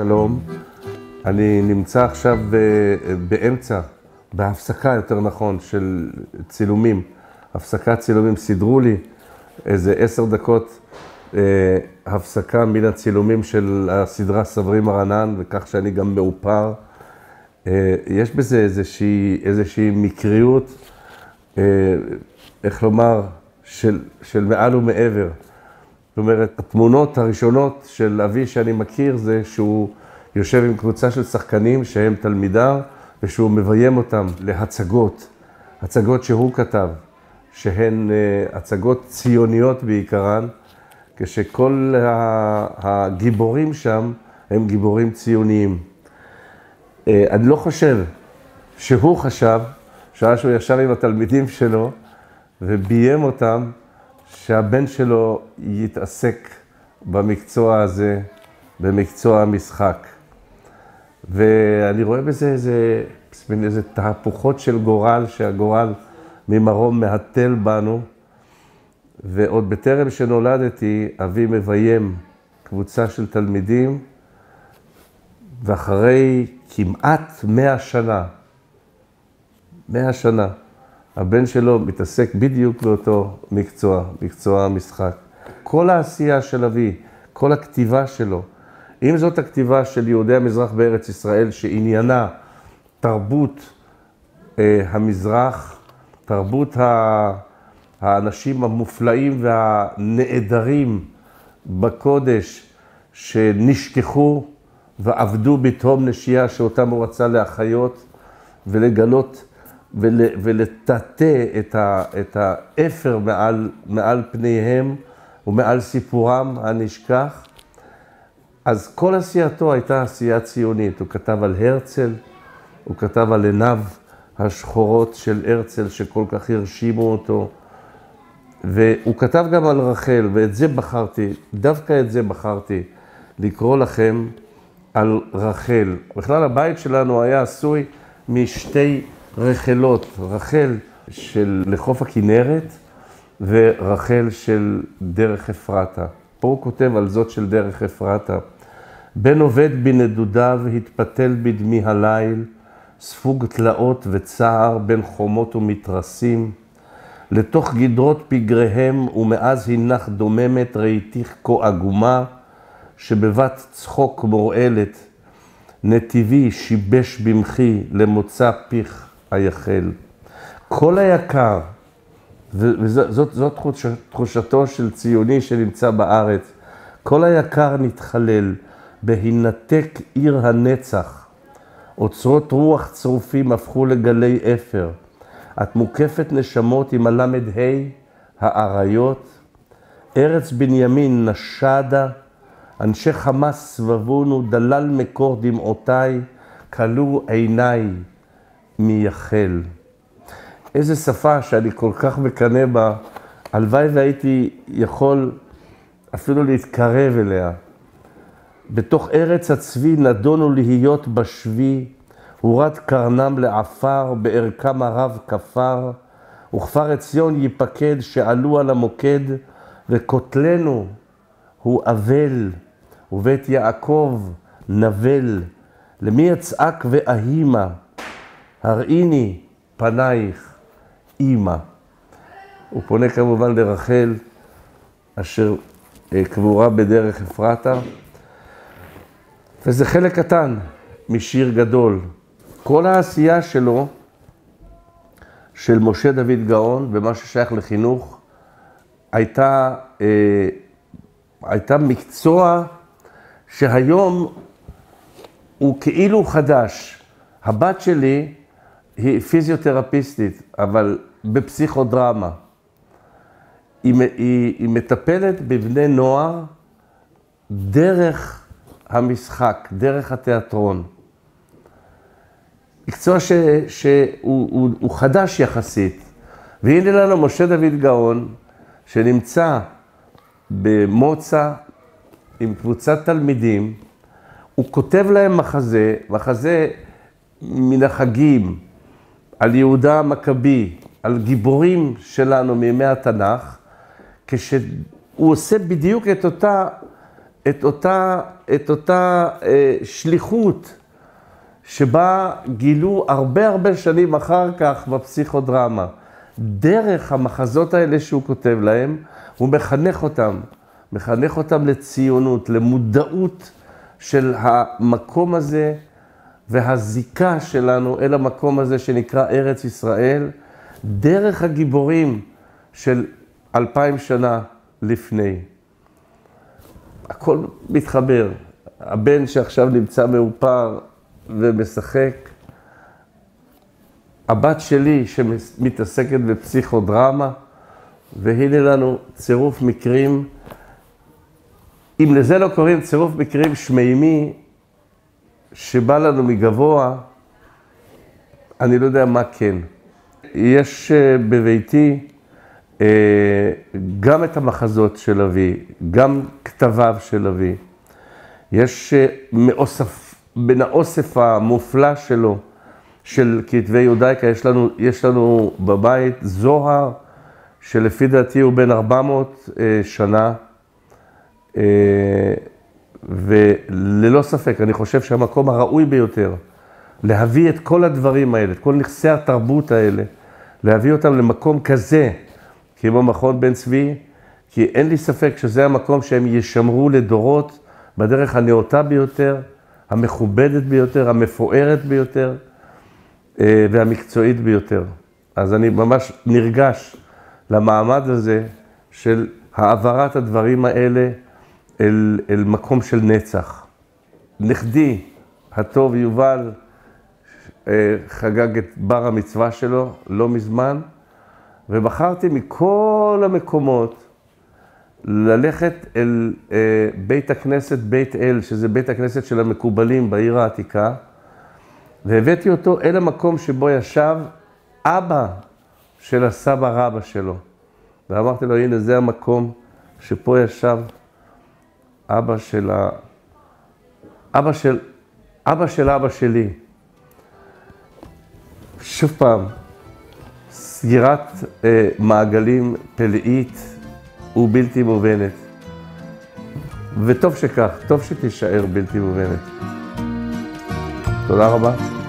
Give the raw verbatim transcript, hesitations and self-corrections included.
שלום, אני נמצא עכשיו באמצע, בהפסקה יותר נכון, של צילומים. הפסקת צילומים, סידרו לי איזה עשר דקות אה, הפסקה מן הצילומים של הסדרה סברי מרנן, וכך שאני גם מאופר. אה, יש בזה איזושהי, איזושהי מקריות, אה, איך לומר, של, של מעל ומעבר. זאת אומרת, התמונות הראשונות של אבי שאני מכיר זה שהוא יושב עם קבוצה של שחקנים שהם תלמידיו, ושהוא מביים אותם להצגות, הצגות שהוא כתב, שהן הצגות ציוניות בעיקרן, כשכל הגיבורים שם הם גיבורים ציוניים. אני לא חושב שהוא חשב, שעה שהוא ישב עם התלמידים שלו וביים אותם, שהבן שלו יתעסק במקצוע הזה, במקצוע המשחק. ואני רואה בזה איזה, איזה תהפוכות של גורל, שהגורל ממרום מהטל בנו. ועוד בטרם שנולדתי, אבי מביים קבוצה של תלמידים, ואחרי כמעט מאה שנה, מאה שנה, הבן שלו מתעסק בדיוק באותו מקצוע, מקצוע המשחק. כל העשייה של אבי, כל הכתיבה שלו, אם זאת הכתיבה של יהודי המזרח בארץ ישראל, שעניינה תרבות אה, המזרח, תרבות האנשים המופלאים והנעדרים בקודש, שנשכחו ועבדו בתהום נשייה שאותם הוא רצה להחיות ולגלות, ול, ולטאטא את, ה, את האפר מעל, מעל פניהם ומעל סיפורם הנשכח. אז כל עשייתו הייתה עשייה ציונית. הוא כתב על הרצל, הוא כתב על עיניו השחורות של הרצל שכל כך הרשימו אותו, והוא כתב גם על רחל, ואת זה בחרתי, דווקא את זה בחרתי, לקרוא לכם על רחל. בכלל הבית שלנו היה עשוי משתי רחלות, רחל של לחוף הכנרת ורחל של דרך אפרתה. פה הוא כותב על זאת של דרך אפרתה. בן עובד בנדודיו התפתל בדמי הליל, ספוג תלאות וצער בין חומות ומתרסים, לתוך גדרות פגריהם ומאז הינך דוממת ראיתיך כה עגומה, שבבת צחוק מורעלת, נתיבי שיבש במחי למוצא פיך היחל. כל היקר, וזאת זאת תחושתו של ציוני שנמצא בארץ, כל היקר נתחלל בהינתק עיר הנצח. אוצרות רוח צרופים הפכו לגלי אפר. את מוקפת נשמות עם הלמד ה' האריות. ארץ בנימין נשדה, אנשי חמאס סבבונו, דלל מקור דמעותיי, כלו עיניי מייחל. איזה שפה שאני כל כך מקנא בה, הלוואי והייתי יכול אפילו להתקרב אליה. בתוך ארץ הצבי נדונו להיות בשבי, הורד קרנם לעפר, בערכם הרב כפר, וכפר עציון ייפקד שעלו על המוקד, וכותלנו הוא אבל, ובית יעקב נבל. למי יצעק ואהימה, הראיני פנייך אימא. הוא פונה כמובן לרחל, אשר קבורה בדרך אפרתה, וזה חלק קטן משיר גדול. כל העשייה שלו, של משה דוד גאון, ומה ששייך לחינוך, הייתה, אה, הייתה מקצוע שהיום הוא כאילו חדש. הבת שלי היא פיזיותרפיסטית, אבל בפסיכודרמה. היא, היא, היא מטפלת בבני נוער דרך המשחק, דרך התיאטרון. מקצוע ש, שהוא הוא, הוא חדש יחסית. והנה לנו משה דוד גאון, שנמצא במוצא עם קבוצת תלמידים, הוא כותב להם מחזה, מחזה מן החגים, על יהודה המכבי, על גיבורים שלנו מימי התנ"ך, כשהוא עושה בדיוק את אותה את אותה, את אותה אה, שליחות שבה גילו הרבה הרבה שנים אחר כך בפסיכודרמה. דרך המחזות האלה שהוא כותב להם, הוא מחנך אותם, מחנך אותם לציונות, למודעות של המקום הזה והזיקה שלנו אל המקום הזה שנקרא ארץ ישראל, דרך הגיבורים של אלפיים שנה לפני. הכל מתחבר. הבן שעכשיו נמצא מאופר ומשחק, הבת שלי שמתעסקת בפסיכודרמה, והנה לנו צירוף מקרים, אם לזה לא קוראים צירוף מקרים שמימי, שבא לנו מגבוה, אני לא יודע מה כן. יש בביתי גם את המחזות של אבי, גם כתביו של אבי. יש מאוסף, בין האוסף המופלא שלו, של כתבי יהודאיקה, יש לנו, יש לנו בבית זוהר, שלפי דעתי הוא בן ארבע מאות שנה, וללא ספק, אני חושב שהמקום הראוי ביותר, להביא את כל הדברים האלה, את כל נכסי התרבות האלה, להביא אותם למקום כזה, כמו מכון בן צבי, כי אין לי ספק שזה המקום שהם ישמרו לדורות, בדרך הנאותה ביותר, המכובדת ביותר, המפוארת ביותר, והמקצועית ביותר. אז אני ממש נרגש למעמד הזה של העברת הדברים האלה אל, אל מקום של נצח. נכדי הטוב יובל חגג את בר המצווה שלו לא מזמן, ובחרתי מכל המקומות ללכת אל בית הכנסת בית אל, שזה בית הכנסת של המקובלים בעיר העתיקה, והבאתי אותו אל המקום שבו ישב אבא של הסבא רבא שלו. ואמרתי לו, הנה זה המקום שפה ישב אבא של ה... אבא של... אבא של אבא שלי. שוב פעם, סגירת אה, מעגלים פלאית ובלתי מובנת. וטוב שכך, טוב שתישאר בלתי מובנת. תודה רבה.